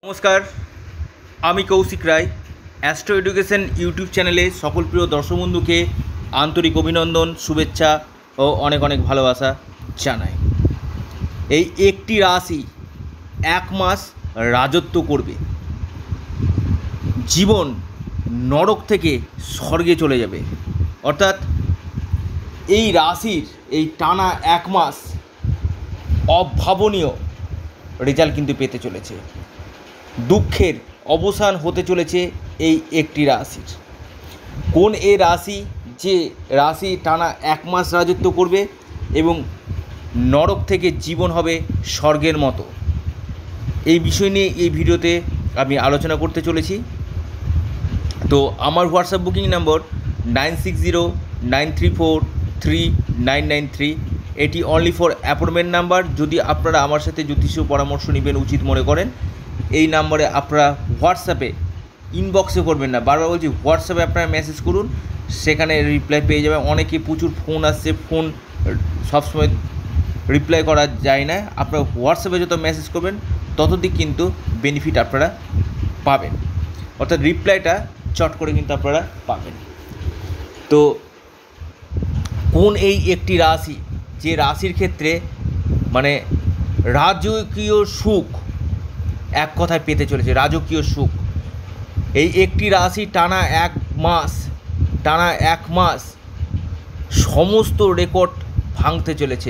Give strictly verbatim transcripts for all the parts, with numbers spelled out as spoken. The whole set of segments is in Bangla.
नमस्कार आमी Kaushik Roy Astro Education YouTube चैनेले सकल प्रिय दर्शक बंधु के आंतरिक अभिनंदन शुभेच्छा और अनेक अनेक भालोबासा जानाई। এই একটি রাশি এক মাস রাজত্ব করবে, জীবন নরক থেকে স্বর্গে চলে যাবে। অর্থাৎ এই রাশির এই টানা এক মাস অভাবনীয় রেজাল্ট কিন্তু পেতে চলেছে। দুঃখের অবসান হতে চলেছে এই একটি রাশির। কোন এই রাশি যে রাশি টানা এক মাস রাজত্ব করবে এবং নরক থেকে জীবন হবে স্বর্গের মতো, এই বিষয় নিয়ে এই ভিডিওতে আমি আলোচনা করতে চলেছি। তো আমার WhatsApp booking number nine six zero nine three four three nine nine three, এটি অনলি ফর অ্যাপয়েন্টমেন্ট নাম্বার। যদি আপনারা আমার সাথে জ্যোতিষীয় পরামর্শ নেবেন উচিত মনে করেন, এই নাম্বারে আপনারা হোয়াটসঅ্যাপে ইনবক্সে করবেন না, বারবার বলছি হোয়াটসঅ্যাপে আপনারা মেসেজ করুন, সেখানে রিপ্লাই পেয়ে যাবেন। অনেকে প্রচুর ফোন আসছে, ফোন সবসময় রিপ্লাই করা যায় না। আপনারা হোয়াটসঅ্যাপে যত মেসেজ করবেন ততদিক কিন্তু বেনিফিট আপনারা পাবেন, অর্থাৎ রিপ্লাইটা চট করে কিন্তু আপনারা পাবেন। তো কোন এই একটি রাশি যে রাশির ক্ষেত্রে মানে রাজকীয় সুখ এক কথায় পেতে চলেছে, রাজকীয় সুখ। এই একটি রাশি টানা এক মাস টানা এক মাস সমস্ত রেকর্ড ভাঙতে চলেছে।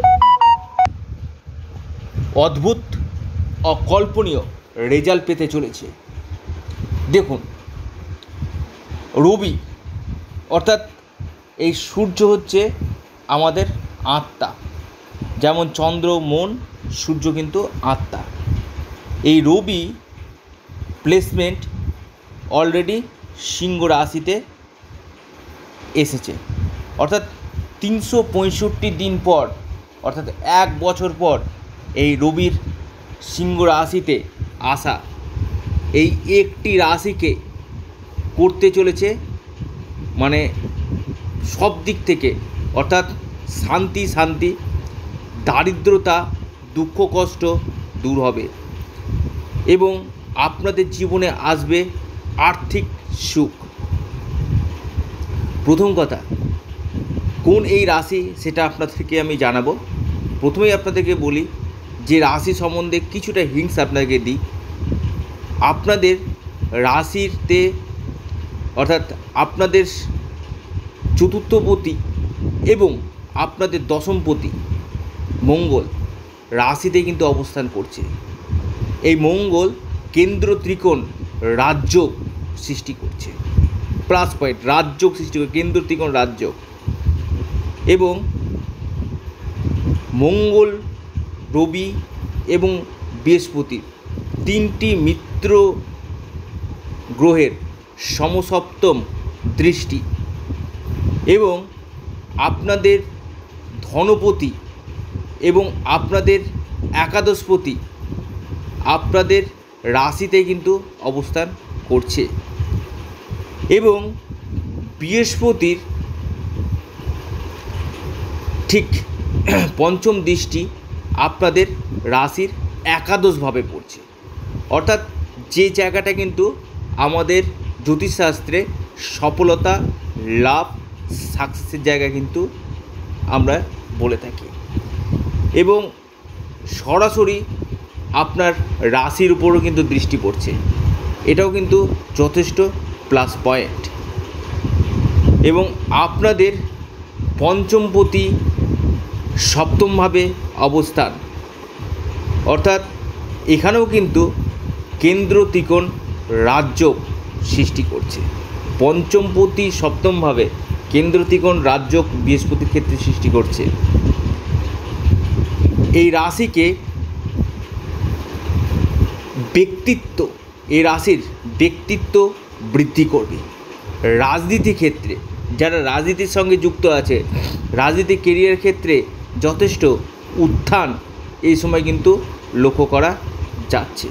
অদ্ভুত অকল্পনীয় রেজাল্ট পেতে চলেছে। দেখুন, রবি অর্থাৎ এই সূর্য হচ্ছে আমাদের আত্মা, যেমন চন্দ্র মন, সূর্য কিন্তু আত্মা। এই রবি প্লেসমেন্ট অলরেডি সিংহ রাশিতে এসেছে, অর্থাৎ তিনশো পঁয়ষট্টি দিন পর, অর্থাৎ এক বছর পর এই রবির সিংহ রাশিতে আসা এই একটি রাশিকে করতে চলেছে মানে সব দিক থেকে, অর্থাৎ শান্তি শান্তি দারিদ্রতা দুঃখ কষ্ট দূর হবে এবং আপনাদের জীবনে আসবে আর্থিক সুখ। প্রথম কথা, কোন এই রাশি সেটা আপনাদেরকে আমি জানাবো। প্রথমেই আপনাদেরকে বলি যে রাশি সম্বন্ধে কিছুটা হিংস আপনাদেরকে দিই। আপনাদের রাশিতে অর্থাৎ আপনাদের চতুর্থপতি এবং আপনাদের দশমপতি মঙ্গল রাশিতে কিন্তু অবস্থান করছে। এই মঙ্গল কেন্দ্র ত্রিকোণ রাজযোগ সৃষ্টি করছে, প্লাস পয়েন্ট রাজযোগ সৃষ্টি করে কেন্দ্র ত্রিকোণ রাজযোগ। এবং মঙ্গল, রবি এবং বৃহস্পতি তিনটি মিত্র গ্রহের সমসপ্তম দৃষ্টি এবং আপনাদের ধনপতি এবং আপনাদের একাদশপতি আপনাদের রাশিতে কিন্তু অবস্থান করছে। এবং বৃহস্পতির ঠিক পঞ্চম দৃষ্টি আপনাদের রাশির একাদশভাবে পড়ছে, অর্থাৎ যে জায়গাটা কিন্তু আমাদের জ্যোতিষশাস্ত্রে সফলতা লাভ সাকসেসের জায়গা কিন্তু আমরা বলে থাকি। এবং সরাসরি আপনার রাশির উপরও কিন্তু দৃষ্টি পড়ছে, এটাও কিন্তু যথেষ্ট প্লাস পয়েন্ট। এবং আপনাদের পঞ্চমপতি সপ্তমভাবে অবস্থান, অর্থাৎ এখানেও কিন্তু কেন্দ্র ত্রিকোণ রাজযোগ সৃষ্টি করছে। পঞ্চমপতি সপ্তমভাবে কেন্দ্র ত্রিকোণ রাজযোগ বৃহস্পতির ক্ষেত্রে সৃষ্টি করছে। এই রাশিকে ব্যক্তিত্ব, এই রাশির ব্যক্তিত্ব বৃদ্ধি করবে। রাজনীতি ক্ষেত্রে যারা রাজনীতির সঙ্গে যুক্ত আছে, রাজনীতি কেরিয়ার ক্ষেত্রে যথেষ্ট উত্থান এই সময় কিন্তু লক্ষ্য করা যাচ্ছে।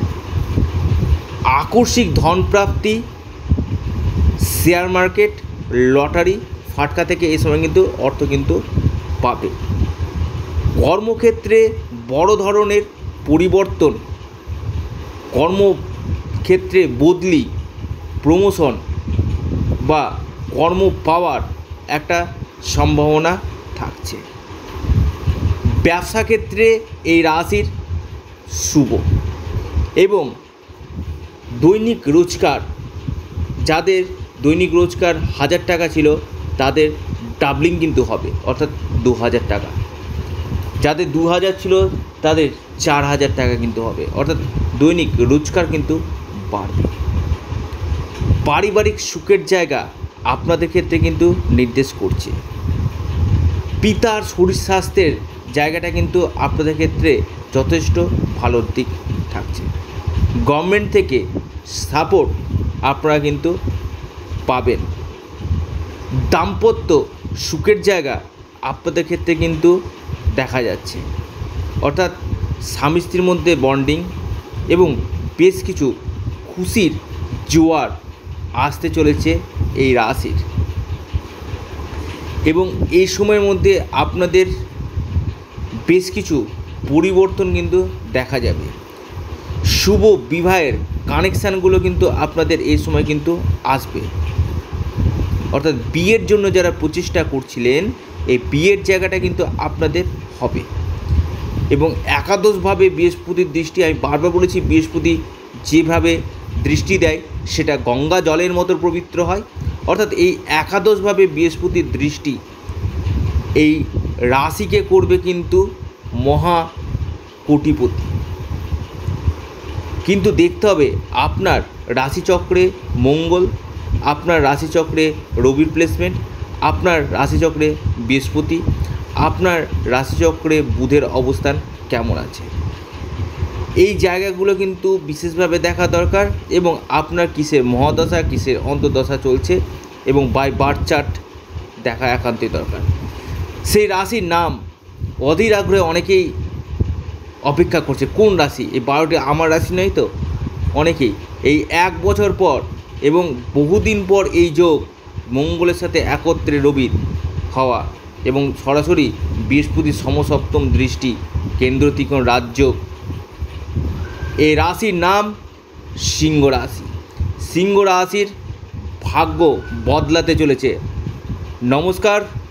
আকস্মিক ধনপ্রাপ্তি, শেয়ার মার্কেট, লটারি, ফাটকা থেকে এই সময় কিন্তু অর্থ কিন্তু পাবে। কর্মক্ষেত্রে বড় ধরনের পরিবর্তন কর্মক্ষেত্রে বদলি, প্রমোশন বা কর্ম পাওয়ার একটা সম্ভাবনা থাকছে। ব্যবসা ক্ষেত্রে এই রাশির শুভ এবং দৈনিক রোজগার, যাদের দৈনিক রোজগার হাজার টাকা ছিল তাদের ডাবলিং কিন্তু হবে, অর্থাৎ দু হাজার টাকা। যাদের দু হাজার ছিল তাদের চার হাজার টাকা কিন্তু হবে, অর্থাৎ দৈনিক রোজগার কিন্তু বাড়বে। পারিবারিক সুখের জায়গা আপনাদের ক্ষেত্রে কিন্তু নির্দেশ করছে। পিতার শরীর স্বাস্থ্যের জায়গাটা কিন্তু আপনাদের ক্ষেত্রে যথেষ্ট ভালোর দিক থাকছে। গভর্নমেন্ট থেকে সাপোর্ট আপনারা কিন্তু পাবেন। দাম্পত্য সুখের জায়গা আপনাদের ক্ষেত্রে কিন্তু দেখা যাচ্ছে, অর্থাৎ স্বামী স্ত্রীর মধ্যে বন্ডিং এবং বেশ কিছু খুশির জোয়ার আসতে চলেছে এই রাশির। এবং এই সময়ের মধ্যে আপনাদের বেশ কিছু পরিবর্তন কিন্তু দেখা যাবে। শুভ বিবাহের কানেকশানগুলো কিন্তু আপনাদের এই সময় কিন্তু আসবে, অর্থাৎ বিয়ের জন্য যারা প্রচেষ্টা করছিলেন এই বিয়ের জায়গাটা কিন্তু আপনাদের হবে। এবং একাদশভাবে বৃহস্পতির দৃষ্টি, আমি বারবার বলেছি বৃহস্পতি যেভাবে দৃষ্টি দেয় সেটা গঙ্গা জলের মতো পবিত্র হয়, অর্থাৎ এই একাদশভাবে বৃহস্পতির দৃষ্টি এই রাশিকে করবে কিন্তু মহা কোটিপতি। কিন্তু দেখতে হবে আপনার রাশিচক্রে মঙ্গল, আপনার রাশিচক্রে রবির প্লেসমেন্ট, আপনার রাশিচক্রে বৃহস্পতি, আপনার রাশিচক্রে বুধের অবস্থান কেমন আছে। এই জায়গাগুলো কিন্তু বিশেষভাবে দেখা দরকার এবং আপনার কিসের মহাদশা কিসের অন্তর্দশা চলছে এবং বাই বার্থ চার্ট দেখা একান্তই দরকার। সেই রাশির নাম অধীর আগ্রহে অনেকেই অপেক্ষা করছে, কোন রাশি, এই বারোটি আমার রাশি নয় তো? অনেকেই এই এক বছর পর এবং বহুদিন পর এই যোগ মঙ্গলের সাথে একত্রে রবির হওয়া এবং সরাসরি বৃহস্পতির সমসপ্তম দৃষ্টি, কেন্দ্র ত্রিকোণ রাজযোগ। এই রাশির নাম সিংহ রাশি। সিংহ রাশির ভাগ্য বদলাতে চলেছে। নমস্কার।